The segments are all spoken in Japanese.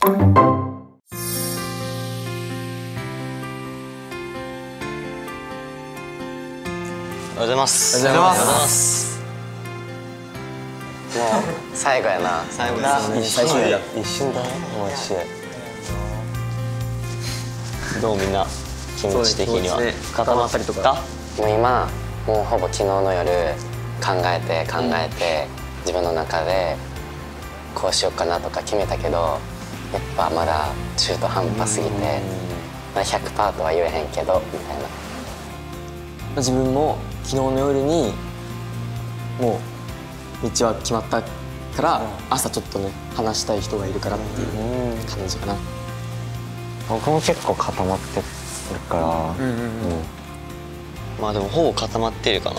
おはようございます。 おはようございます。 もう最後やな。 最後だ。 一瞬だ。もう一瞬。 どうみんな気持ち的には固まったりとか。 もう今もうほぼ昨日の夜考えて自分の中でこうしようかなとか決めたけど、やっぱまだ中途半端すぎて、まだ 100% とは言えへんけどみたいな。 自分も昨日の夜にもう道は決まったから朝ちょっとね話したい人がいるからっていう感じかな。 僕も結構固まってるから、 まあでもほぼ固まってるかな。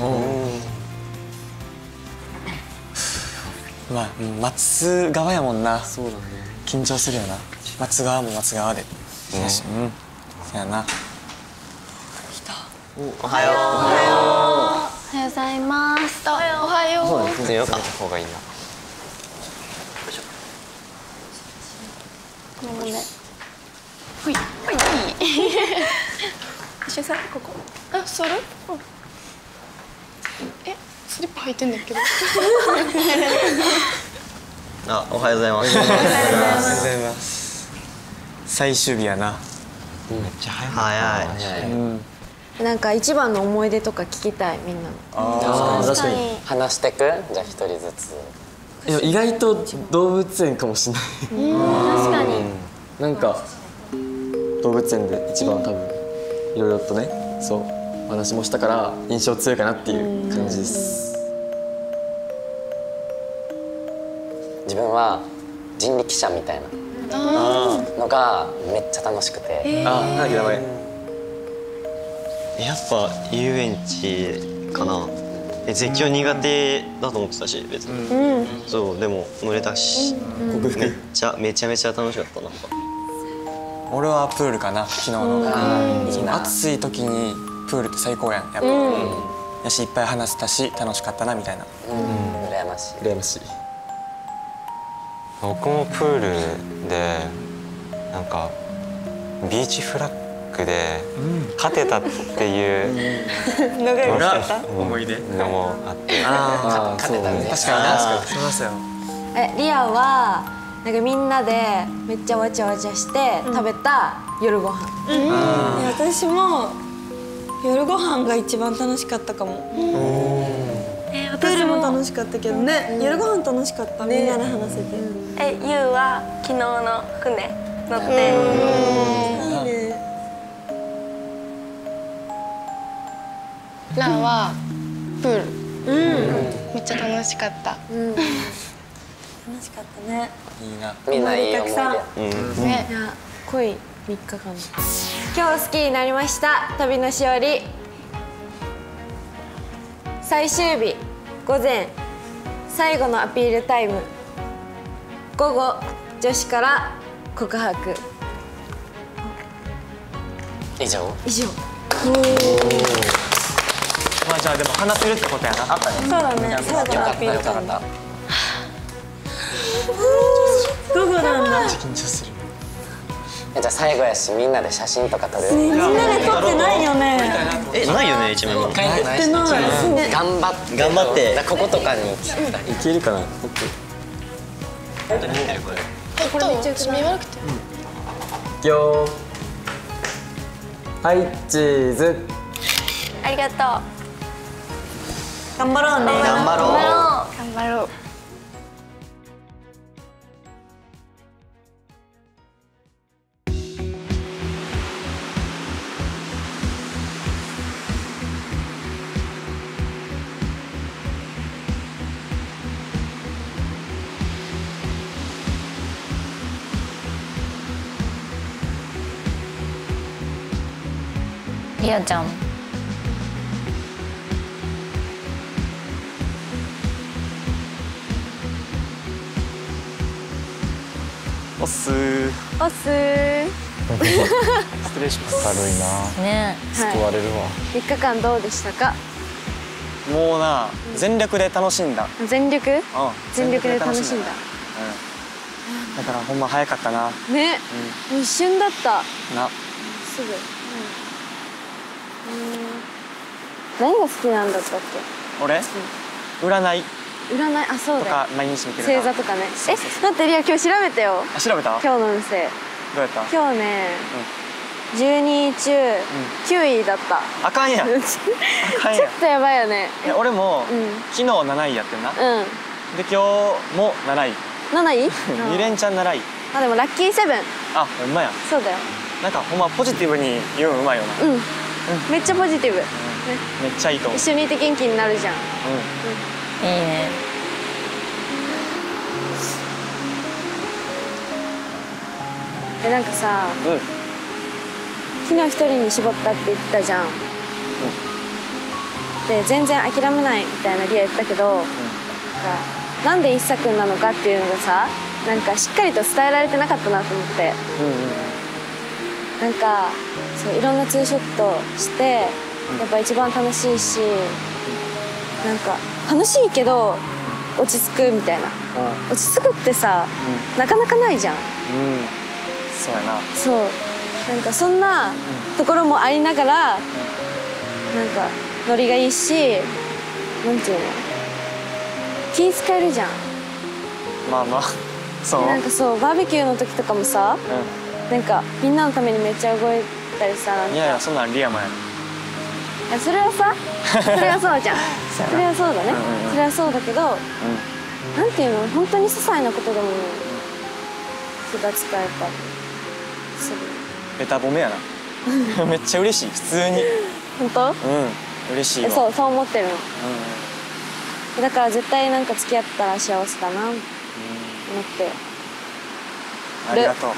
まあ待つ側やもんな。 そうだね。 緊張するよな。待つ側も待つ側で。そうやな。 おはよう。 おはようございます。おはよう。 全然よかった方がいいな。 このね。ほいほい。一緒に座るここ。あ、座る？え、スリッパ履いてんだけど。 あ、おはようございます。 おはようございます。最終日やな。 めっちゃ早い。 なんか一番の思い出とか聞きたい、みんなの。 確かに。 話してく？じゃあ一人ずつ。 いや意外と動物園かもしれない。 確かに。 なんか動物園で一番多分いろいろとね、そうお話もしたから印象強いかなっていう感じです。 自分は人力車みたいなのがめっちゃ楽しくて。 なんだっけ名前。 やっぱ遊園地かな。絶叫苦手だと思ってたし別に。そうでも乗れたし、めちゃめちゃ楽しかったなんか。 俺はプールかな。昨日の暑い時にプールって最高やん。やっぱやしいっぱい話せたし楽しかったなみたいな。 羨ましい。 羨ましい。 僕もプールでなんかビーチフラッグで勝てたっていう思い出のもあって。 勝てたね。 確かにな。そうよ。 リアはなんかみんなでめっちゃわちゃわちゃして食べた夜ご飯。 私も夜ご飯が一番楽しかったかも。プールも楽しかったけどね。夜ご飯楽しかった。みんなで話せて。 ゆうは昨日の船乗って。 いいね。 ランはプール。めっちゃ楽しかった。 楽しかったね。 いいな。 みんないい思い出。 ね、濃い3日間。今日好きになりました旅のしおり。最終日午前最後のアピールタイム。午後女子から告白。 以上。 まあじゃあでも話せるってことやな。あったね。 そうだね。最後のアピールタイム。午後なんだ。 緊張する。 じゃあ最後やしみんなで写真とか撮る。 みんなで撮ってないよね。 ないよね一枚も。 撮ってない。頑張ってこことかにいけるかな。 これめっちゃ見悪くて。 いくよ。はいチーズ。 ありがとう。 頑張ろうね。 頑張ろう。 りあちゃん。 おっすー。 おっすー。 失礼します。 軽いな。 ね。 救われるわ。 3日間どうでしたか？ もうな全力で楽しんだ。 全力で楽しんだ。 だからほんま早かったな。 ね、もう一瞬だったな。 すぐ、何が好きなんだったっ俺、占いけ？占い、あ、そうだよ。 とか毎日見てる星座とかね。待ってリア、今日調べてよ。 あ、調べた？ 今日の運勢。 どうやった？ 今日ね、12位中9位だった。 あかんやん。あかんやん。 ちょっとやばいよね。 いや俺も昨日7位やってんな。 うん。 で今日も7位。 7位 2連チャン7位。 あ、でもラッキーセブン。 あ、ほんまや。 そうだよ。 なんかほんまポジティブに言うんうまいよな。 うん、めっちゃポジティブ、ね、 めっちゃいいと思う。 一緒にいて元気になるじゃん。 いいね。 なんかさ、昨日一人に絞ったって言ってたじゃん。で全然諦めないみたいなリア言ったけど、なんで一茶くんなのかっていうのがさ、なんかしっかりと伝えられてなかったなと思って。なんかそういろんなツーショットしてやっぱ一番楽しいし、なんか楽しいけど落ち着くみたいな。落ち着くってさ、なかなかないじゃん。 そうやな。 そう、なんかそんなところもありながら、なんかノリがいいし、なんていうの、気使えるじゃん。 まあまあそう。 なんかそう、バーベキューの時とかもさ、なんかみんなのためにめっちゃ動いたりさ。 いやいや、そんなんリアマや。 いや、それはさ、それはそうじゃん。それはそうだね。それはそうだけど、なんていうの、本当に些細なことでも気が使えたりする。 ベタ褒めやな。めっちゃ嬉しい、普通に。 本当？ 嬉しいわ。 そう思ってるの。だから絶対なんか付き合ったら幸せだな思って。 ありがとう。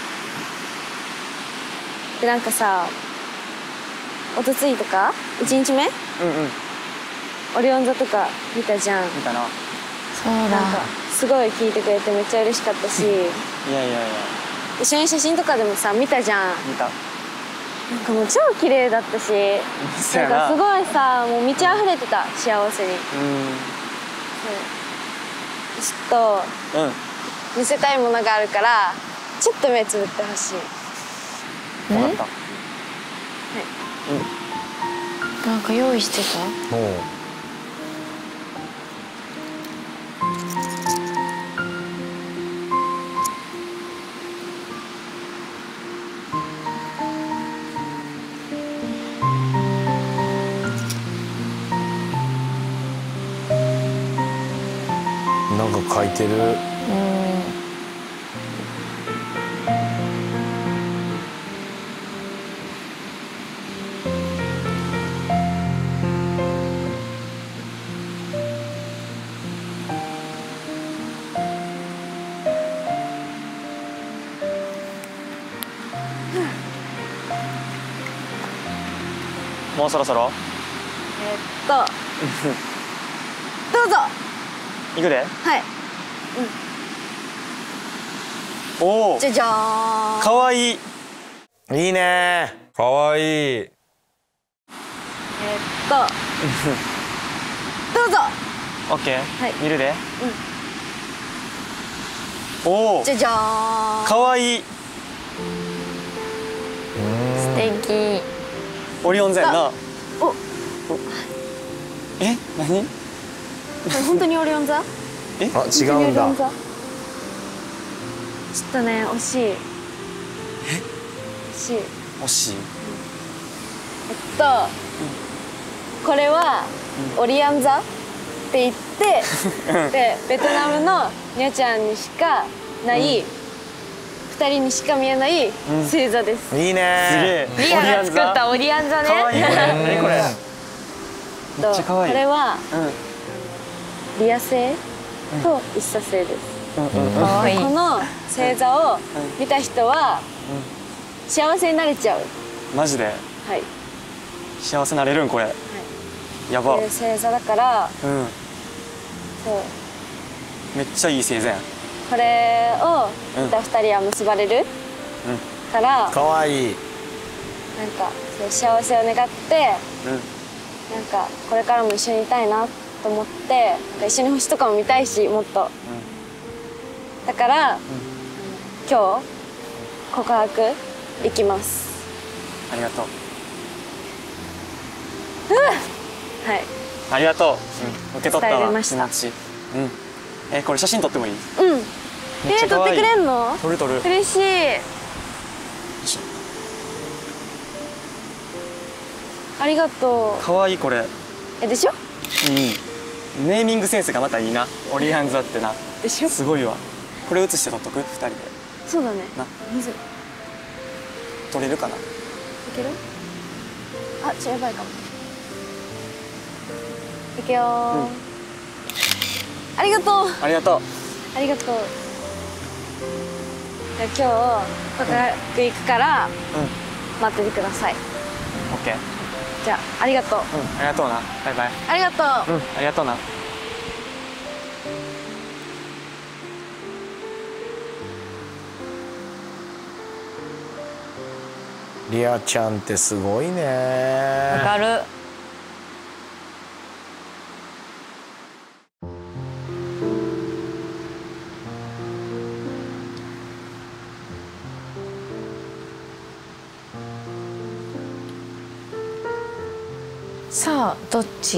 でなんかさ、おとついとか1日目オリオン座とか見たじゃん。 見たな。 そうだ。 なんかすごい聞いてくれてめっちゃ嬉しかったし、 いやいやいや、 一緒に写真とかでもさ見たじゃん。 見た。 なんかもう超綺麗だったし、なんかすごいさ、もう満ち溢れてた幸せに。ちょっと見せたいものがあるからちょっと目つぶってほしい。 分かった。 なんか用意してた？ なんか書いてる。 もうそろそろどうぞ。 行くで。 はい。 おお、 じゃじゃーん。 かわいい。 いいね。かわいい。 どうぞ。 オッケー。 はい、 見るで。おお、 じゃじゃーん。 かわいい。 素敵。 オリオン座やな。 お、 え、何？ 本当にオリオン座？ あ、違うんだ。 ちょっとね、惜しい。 惜しい。 これはオリアン座って言ってでベトナムのニャちゃんにしかない2人にしか見えない星座です。 いいね。 すげえ。 リアが作ったオリアン座ね。 かわいいこれ。何これ。めっちゃかわいい。 これはリア星と一茶星です。この星座を見た人は幸せになれちゃう。 マジで。 はい。 幸せなれるんこれ。やば。 星座だから。そう。 めっちゃいい星座やん。 これを見た2人は結ばれるから。 かわいい。 なんかそう幸せを願って、なんかこれからも一緒にいたいなと思って、一緒に星とかも見たいしもっと。だから、なん今日告白いきます。 ありがとう。 はい。 ありがとう。受け取ったわ。 伝えれました気持ち。これ写真撮ってもいい？ うん。 めっちゃ可愛い。 撮ってくれんの？ 撮る撮る。 嬉しい。ありがとう。 可愛いこれ。 でしょ？ ネーミングセンスがまたいいな。オリハンズだってな。 でしょ？ すごいわ。これ写して撮っとく2人で。 そうだね。 な。 むずい。 撮れるかな？ いける？あ、やばいかも。いくよー。ありがとう。 ありがとう。 ありがとう。じゃあ今日告白行くから待っててください。 オッケー。 じゃあありがとう。 ありがとうな。バイバイ。 ありがとう。 ありがとうな。 リアちゃんってすごいね。 わかる。さあどっち？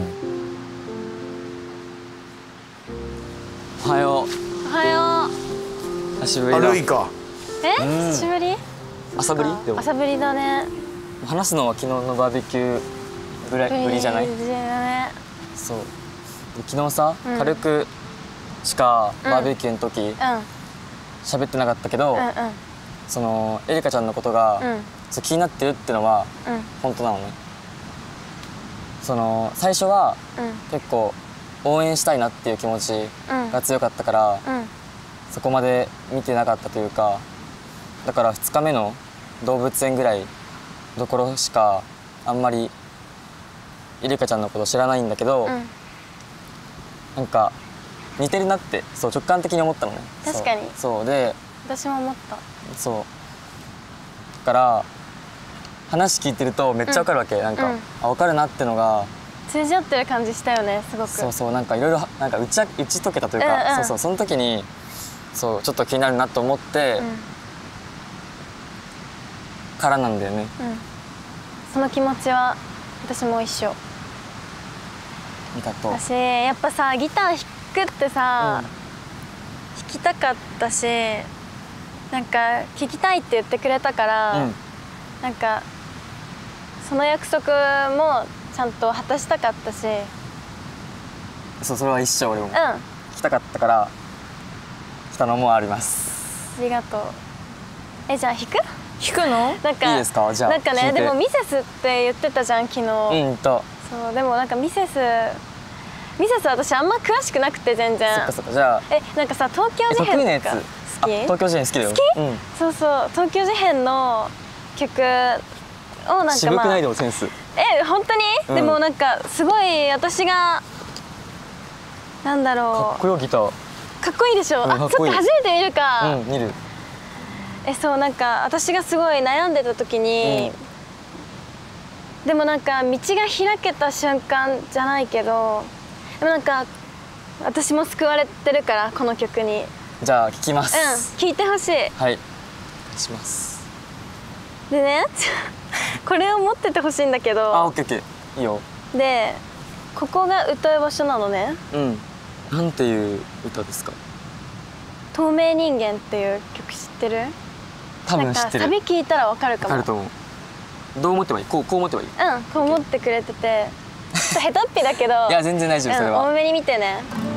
おはよおはよう。久しぶりだ。 歩いか。 久しぶり？ 朝ぶり？でも朝ぶりだね。 話すのは昨日のバーベキューぶりじゃない？ ぶりだね。 そう。で昨日さ、軽くしかバーベキューの時喋ってなかったけど、そのエリカちゃんのことがそう気になってるってのは本当なのね。その最初は結構応援したいなっていう気持ちが強かったから、そこまで見てなかったというか、だから2日目の動物園ぐらいどころしかあんまりイリカちゃんのこと知らないんだけど、なんか似てるなってそう直感的に思ったのね。 確かに。 そうで私も思った。 そうだから話聞いてるとめっちゃわかるわけ、なんか、わかるなってのが通じ合ってる感じしたよね、すごく。 そうそう、なんかいろいろなんか打ち解けたというか、そうそう、その時にそうちょっと気になるなと思って、からなんだよね。 その気持ちは私も一緒。 ありがとう。 私やっぱさギター弾くってさ、弾きたかったし、なんか聴きたいって言ってくれたから、なんかその約束もちゃんと果たしたかったし。 そう、それは一緒。俺も弾きたかったから来たのもあります。 ありがとう。じゃあ弾くの？なんかいいですか？じゃあなんかね、でもミセスって言ってたじゃん昨日。そうでもなんかミセス私あんま詳しくなくて全然。 そっかそっか。じゃあなんかさ東京事変とか好き？ 東京事変好きだよ。 好き？そうそう、東京事変の曲をなんか渋くないでもセンス。 本当に？でもなんかすごい私がなんだろう。 かっこよギター。 かっこいいでしょ。あ、そっか初めて見るか。 見る。 そうなんか私がすごい悩んでた時に、でもなんか道が開けた瞬間じゃないけど、でもなんか私も救われてるからこの曲に。 じゃあ聴きます。 聴いてほしい。 はい。します。 でね、これを持っててほしいんだけど。 あ、オッケーオッケー。いいよ。 で、ここが歌う場所なのね。 なんていう歌ですか？ 透明人間っていう曲知ってる？ 多分知ってる。 サビ聞いたらわかるかも。 わかると思う。どう思ってばいい？こう思ってばいい？ こう思ってくれてて、下手っぴだけど。 いや全然大丈夫それは。 多めに見てね。